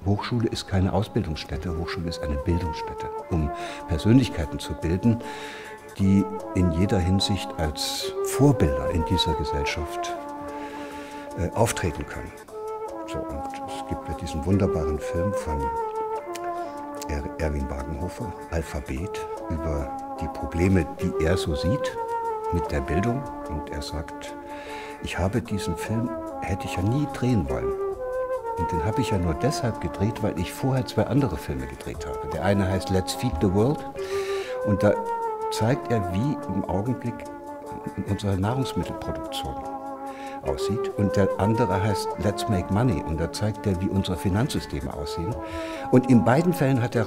Hochschule ist keine Ausbildungsstätte, Hochschule ist eine Bildungsstätte, um Persönlichkeiten zu bilden, die in jeder Hinsicht als Vorbilder in dieser Gesellschaft auftreten können. So, und es gibt ja diesen wunderbaren Film von Erwin Wagenhofer, Alphabet, über die Probleme, die er so sieht mit der Bildung. Und er sagt, ich habe diesen Film, hätte ich ja nie drehen wollen. Und den habe ich ja nur deshalb gedreht, weil ich vorher 2 andere Filme gedreht habe. Der eine heißt Let's Feed the World und da zeigt er, wie im Augenblick unsere Nahrungsmittelproduktion aussieht. Und der andere heißt Let's Make Money und da zeigt er, wie unsere Finanzsysteme aussehen. Und in beiden Fällen hat er,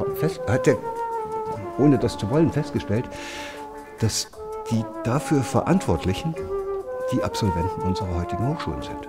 ohne das zu wollen, festgestellt, dass die dafür Verantwortlichen die Absolventen unserer heutigen Hochschulen sind.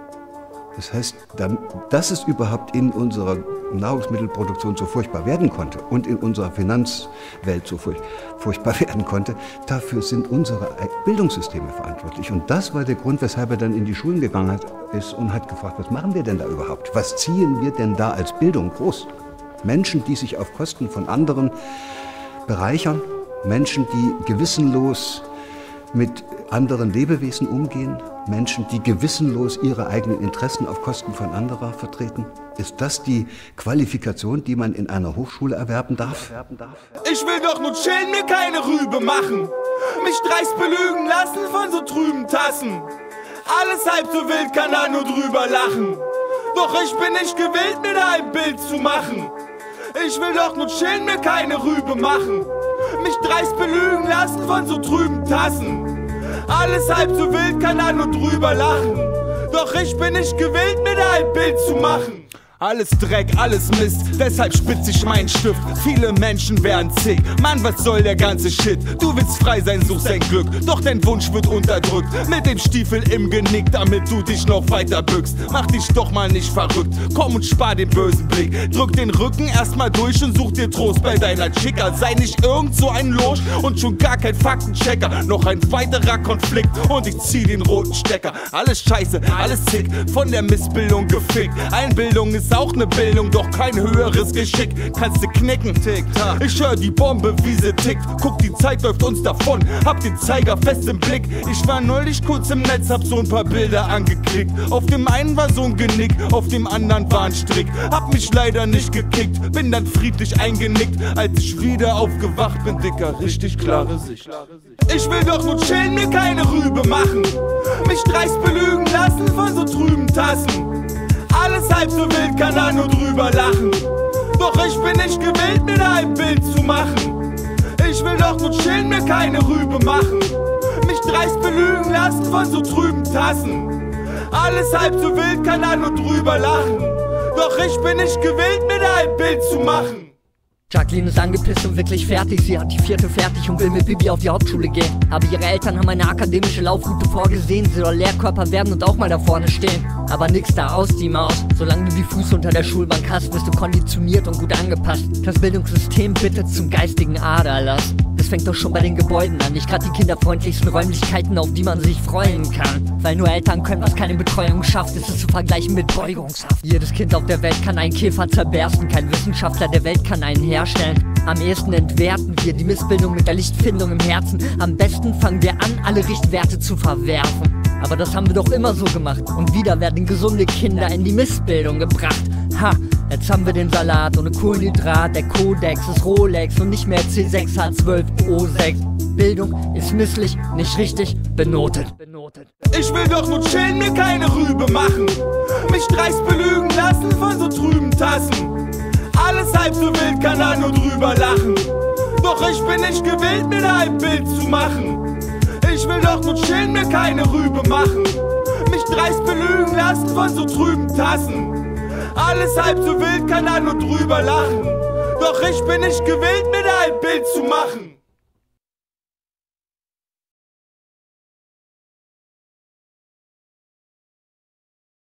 Das heißt, dass es überhaupt in unserer Nahrungsmittelproduktion so furchtbar werden konnte und in unserer Finanzwelt so furchtbar werden konnte, dafür sind unsere Bildungssysteme verantwortlich. Und das war der Grund, weshalb er dann in die Schulen gegangen ist und hat gefragt, was machen wir denn da überhaupt? Was ziehen wir denn da als Bildung groß? Menschen, die sich auf Kosten von anderen bereichern, Menschen, die gewissenlos mit anderen Lebewesen umgehen, Menschen, die gewissenlos ihre eigenen Interessen auf Kosten von anderer vertreten? Ist das die Qualifikation, die man in einer Hochschule erwerben darf? Ich will doch nur chillen, mir keine Rübe machen, mich dreist belügen lassen von so trüben Tassen. Alles halb so wild, kann da nur drüber lachen. Doch ich bin nicht gewillt, mir da ein Bild zu machen. Ich will doch nur chillen, mir keine Rübe machen, mich dreist belügen lassen von so trüben Tassen. Alles halb so wild, kann da nur drüber lachen. Doch ich bin nicht gewillt, mir da ein Bild zu machen. Alles Dreck, alles Mist, deshalb spitz ich meinen Stift. Viele Menschen werden zick, Mann, was soll der ganze Shit? Du willst frei sein, suchst dein Glück, doch dein Wunsch wird unterdrückt. Mit dem Stiefel im Genick, damit du dich noch weiter bückst. Mach dich doch mal nicht verrückt, komm und spar den bösen Blick. Drück den Rücken erstmal durch und such dir Trost bei deiner Chicker. Sei nicht irgend so ein Losch und schon gar kein Faktenchecker. Noch ein weiterer Konflikt und ich zieh den roten Stecker. Alles scheiße, alles zick, von der Missbildung gefickt. Einbildung ist auch ne Bildung, doch kein höheres Geschick. Kannst du knicken, tick-tack. Ich hör die Bombe, wie sie tickt. Guck, die Zeit läuft uns davon. Hab den Zeiger fest im Blick. Ich war neulich kurz im Netz, hab so ein paar Bilder angeklickt. Auf dem einen war so ein Genick, auf dem anderen war ein Strick. Hab mich leider nicht gekickt, bin dann friedlich eingenickt. Als ich wieder aufgewacht bin, Dicker, richtig klare Sicht. Ich will doch nur chillen, mir keine Rübe machen, mich dreist belügen lassen von so trüben Tassen. Alles halb so wild, kann da nur drüber lachen. Doch ich bin nicht gewillt, mir da ein Bild zu machen. Ich will doch nur chillen, mir keine Rübe machen, mich dreist belügen lassen von so trüben Tassen. Alles halb so wild, kann da nur drüber lachen. Doch ich bin nicht gewillt, mir da ein Bild zu machen. Jacqueline ist angepisst und wirklich fertig. Sie hat die 4. fertig und will mit Bibi auf die Hauptschule gehen. Aber ihre Eltern haben eine akademische Laufroute vorgesehen. Sie soll Lehrkörper werden und auch mal da vorne stehen. Aber nix da aus die Maus. Solange du die Füße unter der Schulbank hast, bist du konditioniert und gut angepasst. Das Bildungssystem bittet zum geistigen Aderlass. Das fängt doch schon bei den Gebäuden an. Nicht gerade die kinderfreundlichsten Räumlichkeiten, auf die man sich freuen kann. Weil nur Eltern können, was keine Betreuung schafft, ist es zu vergleichen mit Beugungshaft. Jedes Kind auf der Welt kann einen Käfer zerbersten. Kein Wissenschaftler der Welt kann einen herstellen. Am ehesten entwerten wir die Missbildung mit der Lichtfindung im Herzen. Am besten fangen wir an, alle Richtwerte zu verwerfen. Aber das haben wir doch immer so gemacht. Und wieder werden gesunde Kinder in die Missbildung gebracht. Ha, jetzt haben wir den Salat ohne Kohlenhydrat. Der Kodex ist Rolex und nicht mehr C6H12O6. Bildung ist misslich, nicht richtig benotet. Ich will doch nur chillen, mir keine Rübe machen, mich dreist belügen lassen von so trüben Tassen. Alles halb so wild, kann da nur drüber lachen. Doch ich bin nicht gewillt, mir da ein Bild zu machen. Ich will doch nur chillen, mir keine Rübe machen, mich dreist belügen lassen von so trüben Tassen. Alles halb so wild, kann da nur drüber lachen. Doch ich bin nicht gewillt, mir da ein Bild zu machen.